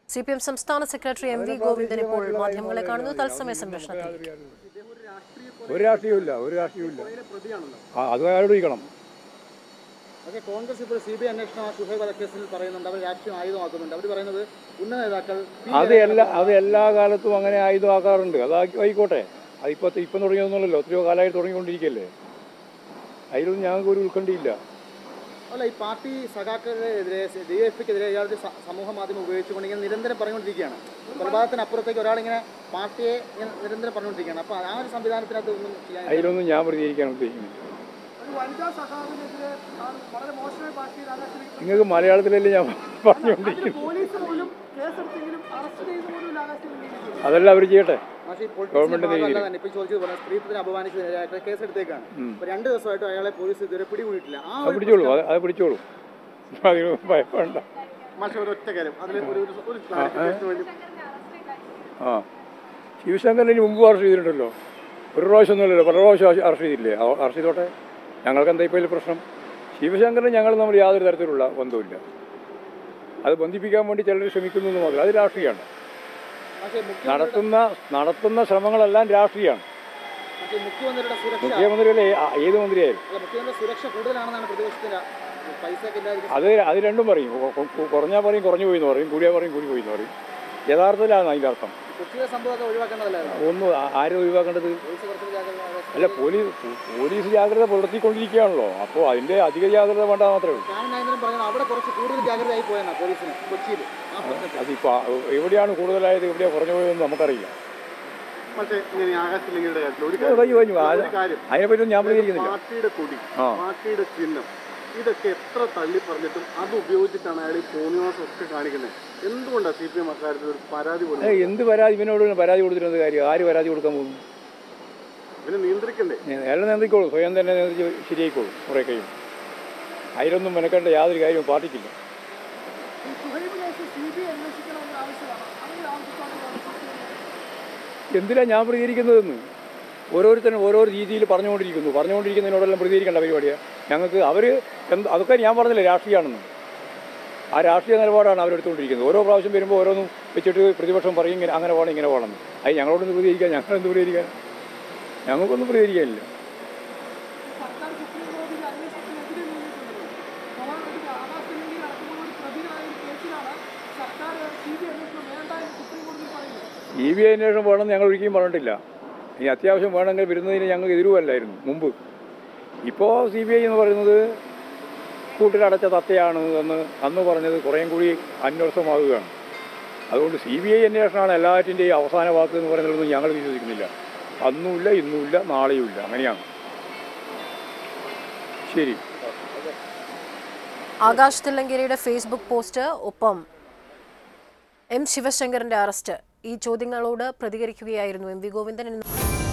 CPM സംസ്ഥാന secretary MV Govindan ഇപ്പോൾ മാധ്യമങ്ങളെ കാണുന്നു. തത്സമയ സംരക്ഷണത്തിൽ. ഒരു രാഷ്ട്രീയമില്ല. അത് അയാളോട് ചോദിക്കണം. കോൺഗ്രസ് ഇപ്പോൾ CBI അന്വേഷണം ഷുഹൈബ് വധക്കേസിൽ പറയുന്നുണ്ട്. അവർ രാഷ്ട്രീയം ആയുധമാക്കുന്നുണ്ട്. അവർ പറയുന്നത് ഉന്നത നേതാക്കൾ അത് എല്ലാ കാലത്തും അങ്ങനെ ആയുധമാക്കാറുണ്ട്. ആയിക്കോട്ടെ. ഇപ്പം തുടങ്ങിയൊന്നുമല്ലല്ലോ, എത്രയോ കാലമായിട്ട് തുടങ്ങിക്കൊണ്ടിരിക്കുകയല്ലേ. അതിലൊന്നും ഞങ്ങൾക്ക് ഒരു ഉത്കണ്ഠയില്ല. അല്ല, ഈ പാർട്ടി സഖാക്കളെതിരെ DFIക്കെതിരെ ഇയാളുടെ സമൂഹ മാധ്യമം ഉപയോഗിച്ചുകൊണ്ട് ഇങ്ങനെ നിരന്തരം പറഞ്ഞുകൊണ്ടിരിക്കുകയാണ്. കൊലപാതകത്തിനപ്പുറത്തേക്ക് ഒരാളിങ്ങനെ പാർട്ടിയെ നിരന്തരം പറഞ്ഞുകൊണ്ടിരിക്കുകയാണ്. അപ്പോൾ ആ ഒരു സംവിധാനത്തിനകത്ത് ഒന്നും ചെയ്യാൻ അതിലൊന്നും ഞാൻ പ്രതികരിക്കാൻ ഉദ്ദേശിക്കുന്നില്ല. നിങ്ങൾക്ക് മലയാളത്തിലല്ലേ ഞാൻ പറഞ്ഞുകൊണ്ടിരിക്കുന്നു. അതെല്ലാം അവർ ചെയ്യട്ടെ. ഗവൺമെന്റ് കേസെടുത്തേക്കാണ്. 2 ദിവസമായിട്ട് അയാളെ പോലീസ് ഇതുവരെ പിടികൂടിയിട്ടില്ല. അത് പിടിച്ചോളൂ. അതിന് ഭയപ്പെടണ്ട. ശിവശങ്കരന് മുമ്പ് അറസ്റ്റ് ചെയ്തിട്ടുണ്ടല്ലോ. ഒരു പ്രാവശ്യമൊന്നുമല്ലല്ലോ, പല പ്രാവശ്യം അറസ്റ്റ് ചെയ്തില്ലേ. അറസ്റ്റ് ചെയ്തോട്ടെ. ഞങ്ങൾക്ക് എന്താ ഇപ്പോൾ പ്രശ്നം? ശിവശങ്കരന് ഞങ്ങൾ നമ്മൾ യാതൊരു തരത്തിലുള്ള ബന്ധമില്ല. അത് ബന്ധിപ്പിക്കാൻ വേണ്ടി ചിലർ ശ്രമിക്കുന്നു എന്ന് മാത്രം. അത് രാഷ്ട്രീയമാണ്. നടത്തുന്ന ശ്രമങ്ങളെല്ലാം രാഷ്ട്രീയമാണ്. മുഖ്യമന്ത്രിയല്ലേ, ഏത് മന്ത്രിയായാലും അത് രണ്ടും പറയും. കുറഞ്ഞാൽ പറയും കുറഞ്ഞു പോയി എന്ന് പറയും, കൂടിയാൽ പറയും കൂടി പോയി എന്ന് പറയും. യഥാർത്ഥത്തിലാണ് അതിൻ്റെ അർത്ഥം. ഒന്നും ആരും ഒഴിവാക്കേണ്ടത് അല്ല. പോലീസ് ജാഗ്രത പുലർത്തിക്കൊണ്ടിരിക്കുകയാണല്ലോ. അപ്പോൾ അതിൻ്റെ അധിക ജാഗ്രത വേണ്ട മാത്രമേ ഉള്ളൂ. അതിപ്പോൾ എവിടെയാണ് കൂടുതലായത്, എവിടെയാണ് കുറഞ്ഞു പോയതെന്ന് നമുക്കറിയില്ല. അതിനെപ്പറ്റി ഞാൻ പ്രതികരിക്കുന്നില്ല. ഇതൊക്കെ എത്ര തള്ളി പറഞ്ഞിട്ടും അത് ഉപയോഗിച്ചിട്ടാണ് അയാൾ ഈ തോന്നിവാസമൊക്കെ കാണിക്കുന്നത്. എന്തുകൊണ്ടാണ് CPM അക്കാര്യത്തിൽ ഒരു പരാതി കൊടുക്കുന്നത്? എന്ത് പരാതി? ഇവനോട് പരാതി കൊടുത്തിരുന്നത് കാര്യം? ആര് പരാതി കൊടുക്കാൻ പോകുന്നു? ഇവനെ നിയന്ത്രിക്കണ്ടേ? അയാൾ നിയന്ത്രിക്കോളൂ, സ്വയം തന്നെ ശരിയായിക്കോളൂ. കുറേ കഴിയും. അതിലൊന്നും മെനക്കേണ്ട യാതൊരു കാര്യവും പാർട്ടിക്കില്ല. എന്തിനാണ് ഞാൻ പ്രതികരിക്കുന്നതെന്ന് ഓരോരുത്തരും ഓരോ രീതിയിൽ പറഞ്ഞുകൊണ്ടിരിക്കുന്നതിനോടെല്ലാം പ്രതികരിക്കേണ്ട പരിപാടിയാണ് ഞങ്ങൾക്ക്. അതൊക്കെ ഞാൻ പറഞ്ഞില്ലേ രാഷ്ട്രീയമാണെന്ന്. ആ രാഷ്ട്രീയ നിലപാടാണ് അവരെടുത്തുകൊണ്ടിരിക്കുന്നത്. ഓരോ പ്രാവശ്യം വരുമ്പോൾ ഓരോന്നും വെച്ചിട്ട് പ്രതിപക്ഷം പറയും ഇങ്ങനെ അങ്ങനെ പോകണം ഇങ്ങനെ പോകണം. അത് ഞങ്ങളോടൊന്ന് പ്രതികരിക്കാൻ, ഞങ്ങളെന്ത് പ്രതികരിക്കാൻ? ഞങ്ങൾക്കൊന്നും പ്രതികരിക്കാനില്ല. CBI അന്വേഷണം വേണമെന്ന് ഞങ്ങൾ ഒരിക്കലും പറഞ്ഞിട്ടില്ല. ഇനി അത്യാവശ്യം വേണമെങ്കിൽ വരുന്നതിന് ഞങ്ങൾ എതിരുമല്ലായിരുന്നു മുമ്പ്. ഇപ്പോൾ CBI എന്ന് പറയുന്നത് കൂട്ടിലടച്ച തത്തയാണ് അന്ന് പറഞ്ഞത് കുറേയും കൂടി അന്വേഷണമാകുകയാണ്. അതുകൊണ്ട് CBI അന്വേഷണമാണ് എല്ലാറ്റിൻ്റെയും അവസാന വാക്ക് എന്ന് പറയുന്നതൊന്നും ഞങ്ങൾ വിശ്വസിക്കുന്നില്ല. അന്നുമില്ല, ഇന്നുമില്ല, നാളെയുമില്ല. അങ്ങനെയാണ്. ശരി. ആകാശ് തില്ലങ്കേരിയുടെ ഫേസ്ബുക്ക് പോസ്റ്റ്, ഒപ്പം M ശിവശങ്കരന്റെ അറസ്റ്റ്, ഈ ചോദ്യങ്ങളോട് പ്രതികരിക്കുകയായിരുന്നു MV ഗോവിന്ദൻ.